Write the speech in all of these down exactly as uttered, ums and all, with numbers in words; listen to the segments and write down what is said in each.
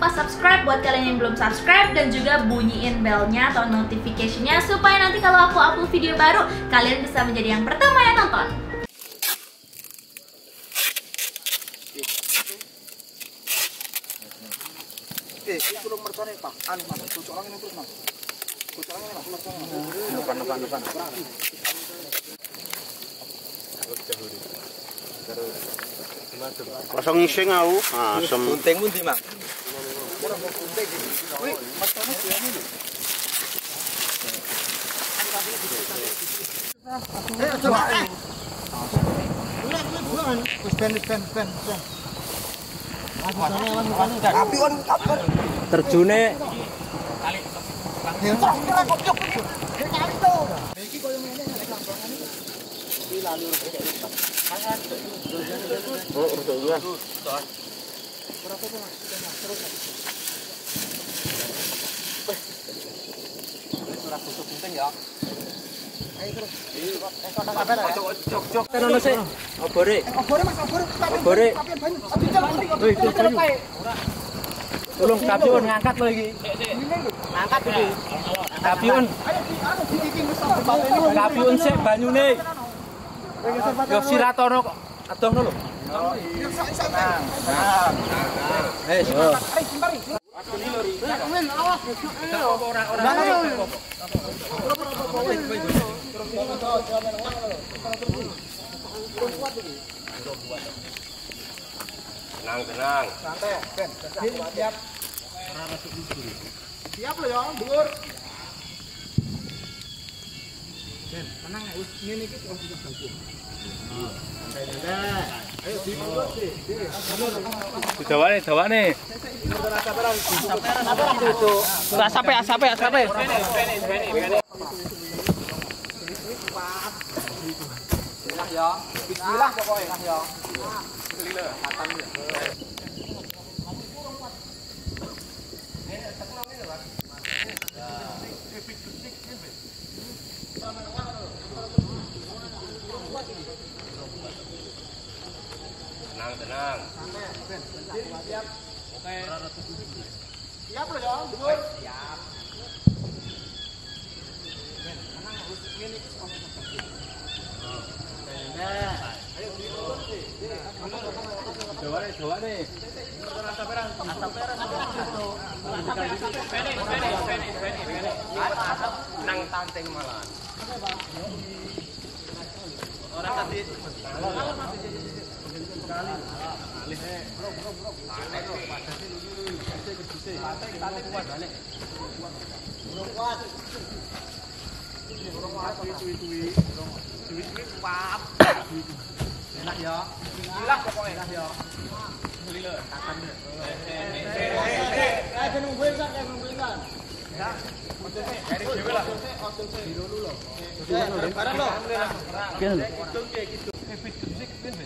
lupa subscribe buat kalian yang belum subscribe, dan juga bunyiin belnya atau notification-nya supaya nanti kalau aku upload video baru kalian bisa menjadi yang pertama yang nonton. Eh, itu lo mercone Pak. Anu Mas, cocok orang ini terus Mas. Cocok orang ini Mas, mercone. Depan depan depan. Kosong iseng aku, asem. Gunting pun di Mak. Ora mau gunting iki. Wih, mercone dia ini. Eh, coba. Wis ben ben ben ben. Tapi on terjune kali iki koyo ngene nek lambangane iki lalu oh udah ya berapa Mas terus ora tutup penting ya ayo terus eh kok kabar jok jok terono sih obore obore Mas obore obore woi banyu tolong kapion ngangkat lo iki ngangkat iki kapion kapion sik banyune yo siratono kok adohno lho wis Tenang, tenang. Santai, Ben. Siap. Siap lo ya, dhuwur. Ben, tenang ya, wis ngene iki wis bisa bagus. Santai deh. Ayo dimulai sih. Dawane, dawane. Asape, asape, asape. Bismillah ya. Bismillah pokoknya ya. Tenang, tenang. Siap. Oke. Siap lo ya, dhuwur. Siap. Tenang, wis ngene iki. Ayo diurut sih. Dawane, dawane. Asaperan, asaperan. Nang tanting malahan. Orang tadi enak ya. Bismillah pokoknya enak ya. Bismillah. Eh, eh, nungguin kan, nungguin kan. Ya. Dari dhewe lah. Biro dulu lho. Bareng lho. Kene. Gitu gitu. Fit musik ben.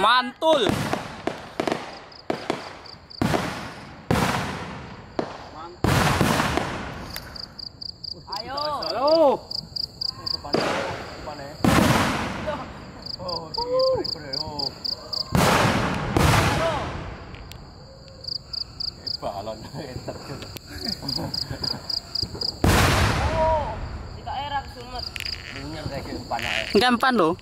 mantul. Ayo. Halo. Oh, di pare oh. Eh, balon etek. Oh, kita erak sumet. Munyer kayak umpan ae. Enggak empan loh.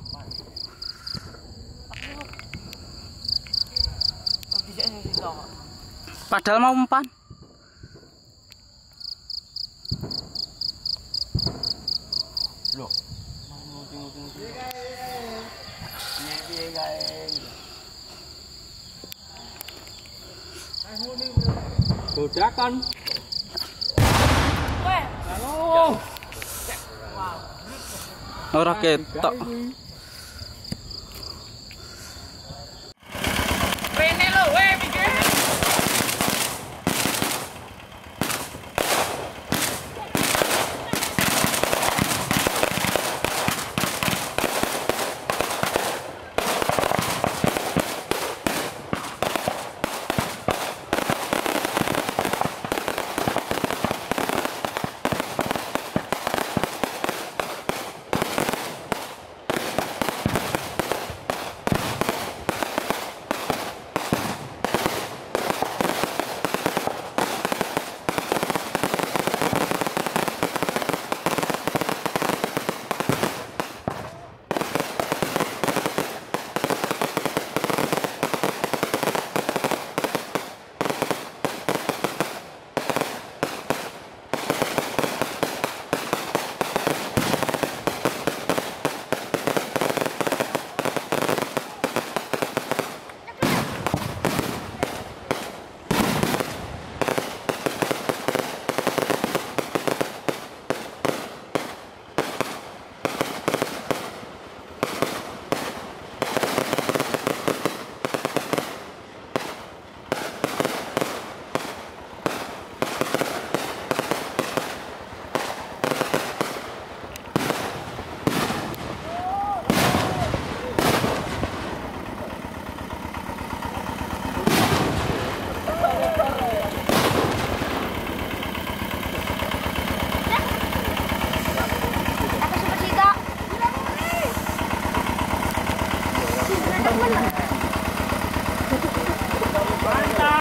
Padahal mau empan. Loh. Muting-muting. Piye-piye kae. Godakan. Weh, Halo. Ora ketok. rene lo, weh mikir. Aku super sita.